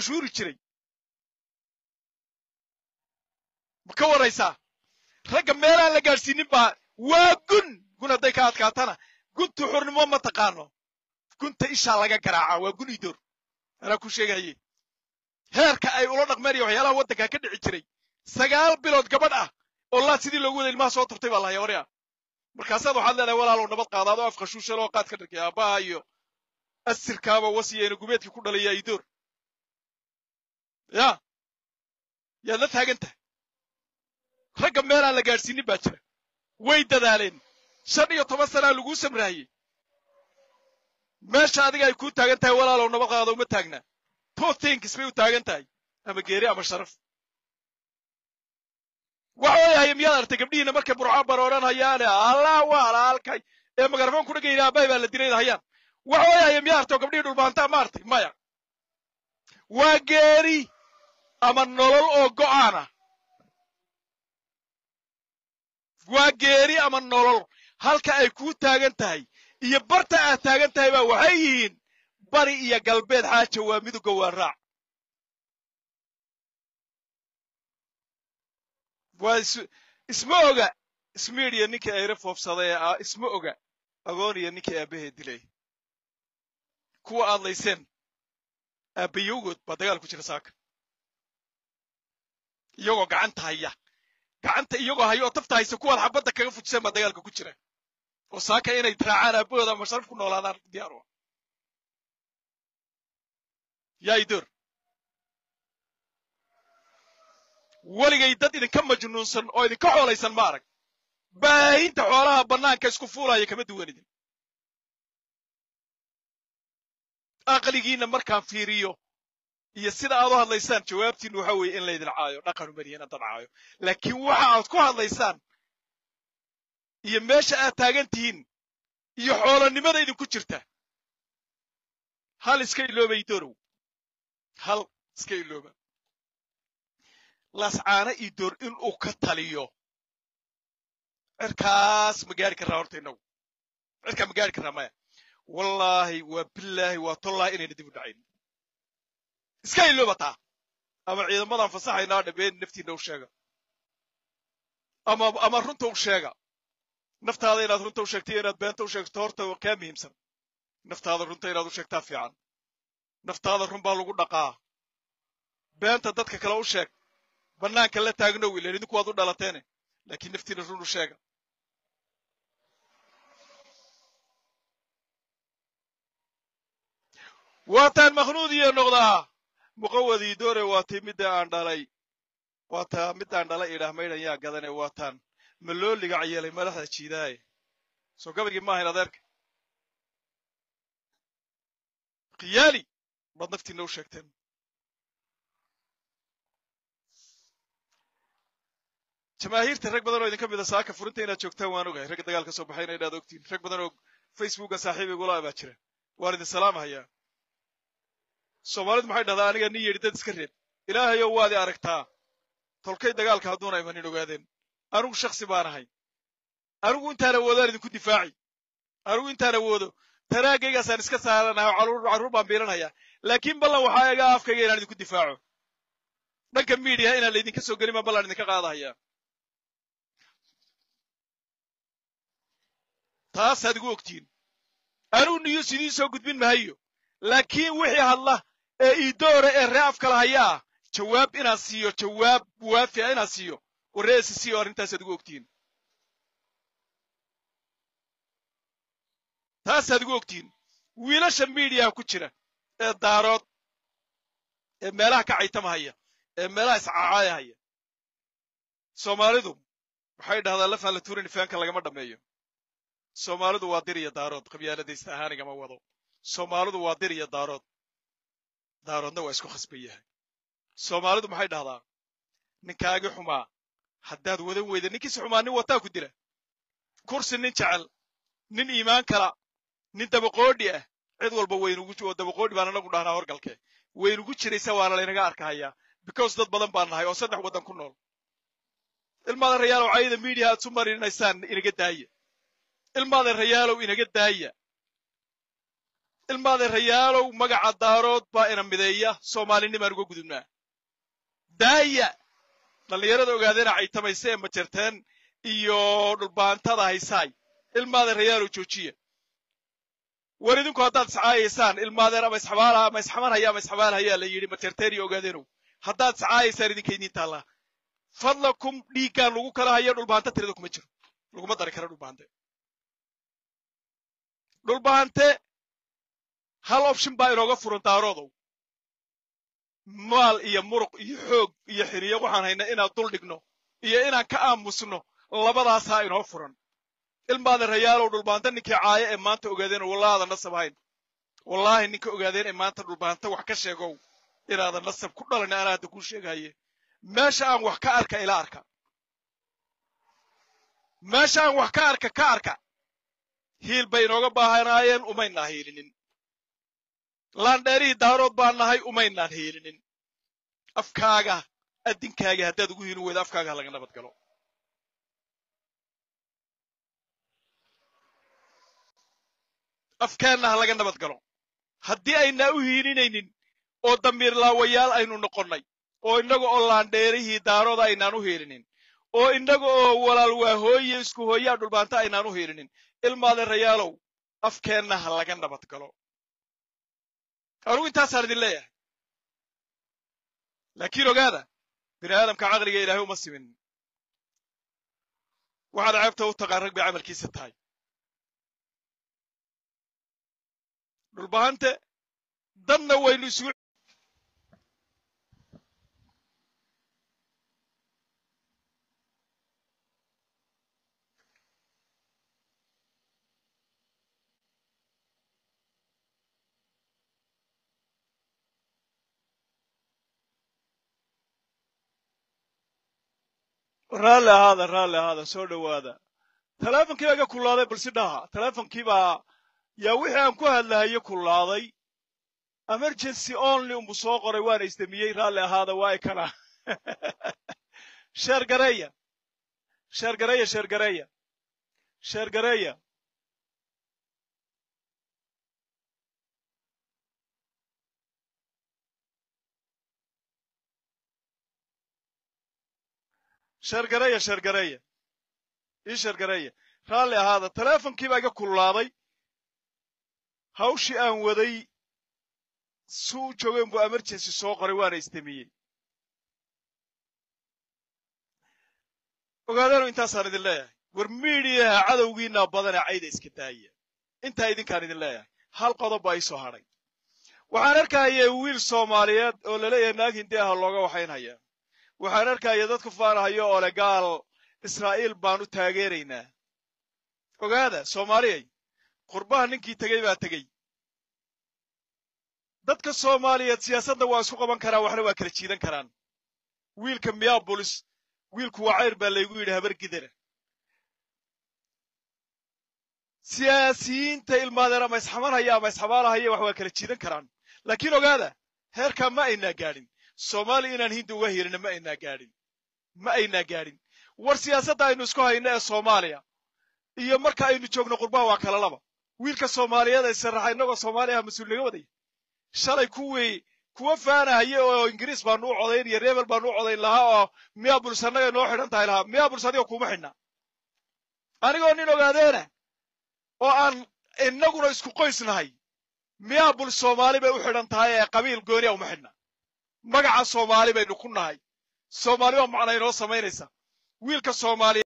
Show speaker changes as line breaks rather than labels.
cashuuri jiray ma ka waraysaa ragga meelaan la gaadhsiinin baa waa gun hadday ka adkaatana guntu xurnimo ma taqaano gunta ishaa laga garaacaa waa gun idoor anaa ku sheegaye heerka ay ula dhaqmeen iyo waxyaalaha waddanka ka dhici jiray 9 bilood gabadh ah oo laa sidii loogu waday ilmaha soo turtay baa la yawaryaa markaasaad waxaad leedahay walaalow nabad qaadaado afka shuushaloo qaad ka dhigay aabbaha iyo asirkaaba wasiyayna gumeedkii ku dhalaya idoor yaad la taagan tahay ragga meelaan la gaadhsiinin baa jira way dadaaleen 15 sanaa laguu samraayey meesha adiga ay kuu taagan tahay walaalow nabad qaado uma taagna two things bay u taagan tahay ama geeri ama sharaf waxa weeye miyaad artay gabdhihiina markay burco barooranayaan allah waa halkay ee magarfoon ku dhagayna aabay baa la diray hayaan waxa weeye miyaad artay gabdhihii dhulbaanta ma artay maya waa geeri ama nolol oo go'aana waa geeri ama nolol halka ay ku taagan tahay iyo barta aad taagan tahay baa waxay yihiin bari iyo galbeed xaaja waa midowga waa raac waa isma oga ismiidiya ninkii ay refoofsaday isma oga agooniya ninkii aabaheed dilay kuwa aad layseen aabayowgood baa dagaal ku jira saaka iyagoo gacanta iyagoo hayo oo tafta haysa kuwaad xabadda kaga fujiseen baa dagaalka ku jira oo saaka inay raacaan aabahooda ama sharaf ku noolaadaan diyaar u yaa idoor weligay dad idinka majnuunsan oo idinka xoolaysan ma arag baahinta xoolaha bannaanka isku fuulaya kama duwan idin aqligiina markaan fiiriyo iyo sida aad u hadlaysaan jawaabtiinu waxa weeye in laydin caayo dhaqanu mariyana dad caayo laakiin waxa aad ku hadlaysaan iyo meesha aad taagan tihiin iyo xoolanimada idinku jirta hal iska ilooba idoorow hal iska ilooba lascaana idoor inuu ka taliyo cirkaas ma gaari karraa horta innagu cirkaa ma gaari karraa maya wallaahi waa billaahi waa tollaahi inayna dib u dhacayn iska ilooba taa ama ciidamadan fasaxaynaa dhabeen naftiinna u sheega ama runta u sheega naftaada inaad runta u sheegtay inaad beenta u sheegto horta kaa muhiimsan naftaada runta inaad u sheegtaa fiican naftaada run baa lagu dhaqaa beenta dadka kale u sheeg bannaanka la taagnow ileen idinku waad u dhalateene laakiin naftiina run u sheega waataan makhnuudiyo noqdaa muqawadii doore waatii midda aan dhalay waataa middaan dhalay idhaah maydhan yaa gadane waataan ma loo ligac yeelay madaxda jiidaaye soo gabaygii maahayn adeerka khiyaali baad naftiinna u sheegteen jamaahiirta rag badan oo idinka mida saaka furinta inaad joogtaan waan ogahay ragga dagaalka soo baxayna inaad ogtiin rag badan oo facebooka saaxiibigula baa jira waan idin salaamahayaa soomaalidu maxay dhahdaa aniga nin yidhi dad iska reeb ilaahayow waad i aragtaa tolkay dagaalka hadduuna imanin ogaadeen anigu shaksi baan ahay anigu intaan awoodaan idinku difaaci anigu intaan awoodo taraagaygaasaan iska saaranahay carruur baan biilanayaa laakiin ballan waxaa iga afkayga inaan idinku difaaco dhanka miidiyaha inaan laydinka soo gelin baan ballan idinka qaadahayaa taasaad igu ogtiin anigu niyo sidii soo gudbin mahayo laakiin wixii hadla ee idoore ee ree afkala hayaa jawaab inaan siiyo jawaab waafica inaan siiyo oo ree SSC oo arrintaasaad igu ogtiin taasaad igu ogtiin wiilasha miidiyaha ku jira ee daarood ee meelaha ka caytamahaya ee meelaha iscacaayahaya soomaalidu waxay dhahdaa lafaan la tuurin ifaanka lagama dhammeeyo soomaalidu waa dir iyo daarood qabyaaladaysta ahaanigama wado soomaalidu waa dir iyo daarood daaroodna waa isku khasban yahay soomaalidu maxay dhahdaa ninkaagii xumaa haddaad wadan weyda ninkiisi xumaa nin wataa ku dila kursi nin jecel nin iimaan kala nin dabaqoodhi ah cid walba waynugu dabaqoodhi baan anagu dhahnaa horgalkee waynugu jiraysa waana laynaga arkahayaa because dad badan baan nahay oo 3 waddan ku nool ilmaada rayaalow cayda miidiya aad su marinaysaan inaga daaya ilmaada rayaalow inaga daaya ilmaadeerayaalow magaca daarood baa ina mideeya soomaalinimaan uga gudubnaa daaya dhallinyarada ogaadeena caytamaysa ee majarteen iyo dhulbaantada haysaay ilmaadeerayaalow joojiya war idinku haddaad iscaayaysaan ilmaadeer ama isxabaalaha ama isxamanhaya ama isxabaalhayaa la yidhi majarteen iyo ogaadeenow haddaad iscaayaysaan idinka idiin taallaa fadlakum dhiiggaan lagu kala haya dhulbaanta tirada kuma jiro laguma dari kara dhulbaante hal option baa inooga furan daaroodow maal iyo muruq iyo xoog iyo xiriyo waxaan haynaa inaan dul dhigno iyo inaan ka aamusno labadaasaa inoo furan ilmaadeerayaalow dhulbaanta ninkii caaya ee maanta ogaadeen wallaadan nasab hayn wallaahi ninka ogaadeen ee maanta dhulbaanta wax ka sheegow inaadan nasab ku dhalan anaa hadda kuu sheegaye meesha aan wax ka arka ila arka meesha aan wax ka arka hiil bay inooga baahanaayeen umaynaa hiilinin laandheerihii daarood baan nahay umaynaan hiilinin afkaaga addinkaaga haddaad ugu hiilin weyda afkaaga laga nabad galo afkeenna ha laga nabad galo haddii aynaa u hiilinaynin oo damiir laawayaal aynu noqonnay oo innaga oo laandheerihii daarooda aynaan u hiilinin oo innaga oo walaal waa hooye isku hooyaa dhulbaanta aynaan u hiilinin ilmaadeerayaalow afkeenna ha laga nabad galo anugu intaasaan idin leeyahay laakiin ogaada bini aadamka caqliga ilaahay uma simin waxaad ceebta u taqaan rag bay camalkiisa tahay dhulbahante dadna waynu isugu raalli ahaada soo dhowaada teleefonkii baa iga kullaaday balsi dhaha teleefonkii baa yaa wixii aan ku hadlahaye kullaaday emergency only unbu soo qoray waana isdamiyey raalli ahaada waa ikana sheergareeya ii sheergareeya raalli ahaada teleefonkii baa iga kullaaday hawshii aan waday si u joogeen buu emergency soo qoray waana isdamiyey ogaadeenu intaasaan idin leeyahay war miidiyaha cadowgiinaa badanee cayda iska daaya intaa idinkaan idin leeyahay hal qodob baa ii soo hadhay waxaan arkayay wiil soomaaliyeed oo laleeyahay naag hindi aha looga waxaynhayaa waxaan arkaya dadku faanahayo oo le gaal israa'iil baan u taageeraynaa ogaada soomaaliyay qurbaha ninkii tegey baa tegey dadka soomaaliyeed siyaasadda waa isku qaban karaan waxna waa kala jiidan karaan wiilka miyabolis wiilku waa cayr baa laygu yidhi habar gidara siyaasiyiinta ilmaadeer ama isxamanhaya ama isxabaalahaya wax waa kala jiidan karaan laakiin ogaada heerkaa ma aynaa gaadhin soomaaliya inaan hindi uga hiilina ma aynaa gaadhin war siyaasadda aynu isku hayno ee soomaaliya iyo marka aynu joogno qurbaha waa kala laba wiilka soomaaliyeed ay sarraxa innagoo soomaaliyaha mas-uul naga wadaya shalay kuwa faanahaya oo ingiriis baanu u codayn iyo rebel baanu u codayn lahaa oo miyabuls annaga noo xidhan tahay lahaa miyabuls adiga kuma xidhna anigoo nin ogaadeena oo aan innaguna isku qoysnahay miyabuls soomaali bay u xidhan tahay ee qabiil gooniya uma xidhna magaca soomaali baynu ku nahay soomaali baa macna inoo samaynaysa wiilka soomaaliya